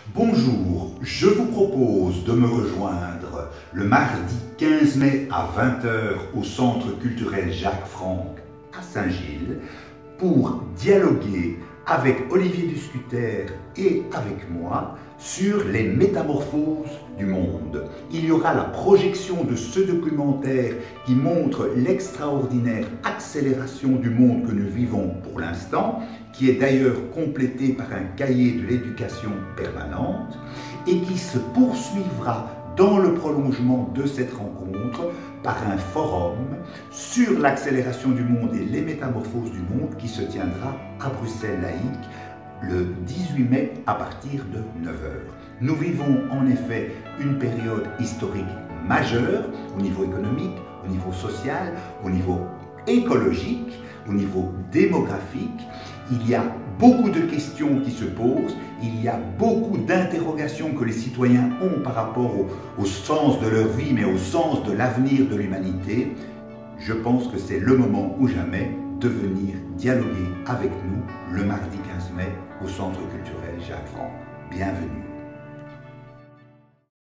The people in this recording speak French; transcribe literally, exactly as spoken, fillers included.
Bonjour, je vous propose de me rejoindre le mardi quinze mai à vingt heures au Centre culturel Jacques Franck à Saint-Gilles pour dialoguer avec Olivier Duscuter et avec moi sur les métamorphoses du monde. Il y aura la projection de ce documentaire qui montre l'extraordinaire accélération du monde que nous vivons pour l'instant, qui est d'ailleurs complété par un cahier de l'éducation permanente et qui se poursuivra dans le prolongement de cette rencontre par un forum sur l'accélération du monde et les métamorphoses du monde qui se tiendra à Bruxelles laïque le dix-huit mai à partir de neuf heures. Nous vivons en effet une période historique majeure au niveau économique, au niveau social, au niveau écologique, au niveau démographique. Il y a beaucoup de questions qui se posent, il y a beaucoup d'interrogations que les citoyens ont par rapport au, au sens de leur vie, mais au sens de l'avenir de l'humanité. Je pense que c'est le moment ou jamais de venir dialoguer avec nous le mardi quinze mai au Centre culturel Jacques Franck. Bienvenue.